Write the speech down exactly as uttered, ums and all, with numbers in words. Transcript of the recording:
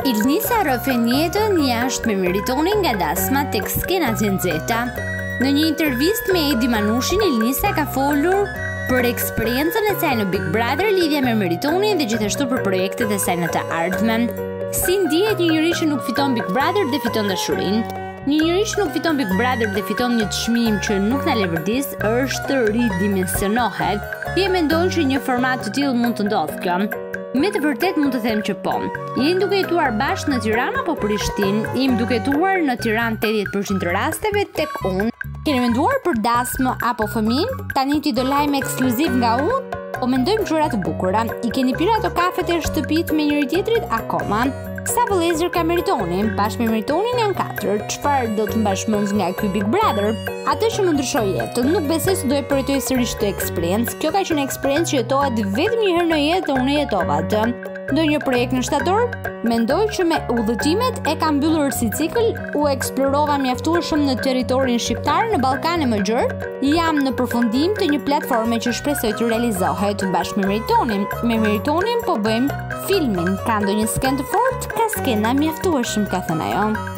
Ilnisa rrëfen jetën jashtë me meritonin nga dasma tek skenat e nxehta. Në një intervistë me Edi Manushin, Ilnisa ka folur për eksperiencën e saj në Big Brother, lidhja me meritonin dhe gjithashtu për projektet e saj në të ardhmen. Si ndihet një njeri që nuk fiton Big Brother dhe fiton dashurinë? Një njeri që nuk fiton Big Brother dhe fiton një çmim që nuk na levërdis është ridimensionohet. Ti e mendon që një format të tillë mund të ndodhë kjo? Me të vërtet mund të them që po. Jemi duke jetuar bashkë në Tiranë apo Prishtinë? Jemi duke jetuar në Tiranë tetëdhjetë përqind të rasteve, tek unë. Keni menduar për dasmë apo fëmijë? Tani ti do lajme ekskluziv nga unë? Po mendojmë gjëra të bukura. I keni pirë ato kafet e shtëpit me njëri tjetrit akoma? Sa vëllezër ka Meritoni? Bashkë me Meritonin janë katër. Çfarë do të mbash mend nga ky Big Brother? Atë që më ndryshoi jetën, nuk besoj se do e përjetoj sërish këtë eksperiencë. Kjo ka qenë eksperiencë që jetohet vetëm një herë në jetë dhe unë e jetova atë. Ndonjë projekt në shtator? Mendoj që me udhëtimet e kam mbyllur si cikël, u eksplorova mjaftueshëm në territorin shqiptar, në Ballkane më gjerë. Jam në përfundim të një platforme që shpresoj të realizohet bashkë me Meritonin. Me Meritonin po bëjmë filmin. Ka ndonjë skenë të fortë? Ka skena mjaftueshëm, ka thënë ajo.